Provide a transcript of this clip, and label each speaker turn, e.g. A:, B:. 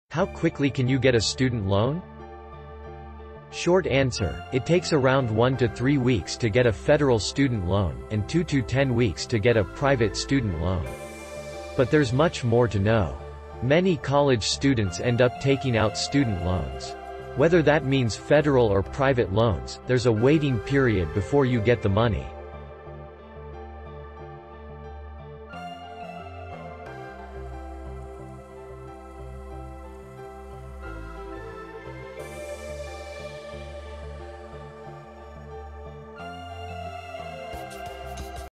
A: How quickly can you get a student loan? Short answer, it takes around 1 to 3 weeks to get a federal student loan, and 2 to 10 weeks to get a private student loan. But there's much more to know. Many college students end up taking out student loans. Whether that means federal or private loans, there's a waiting period before you get the money.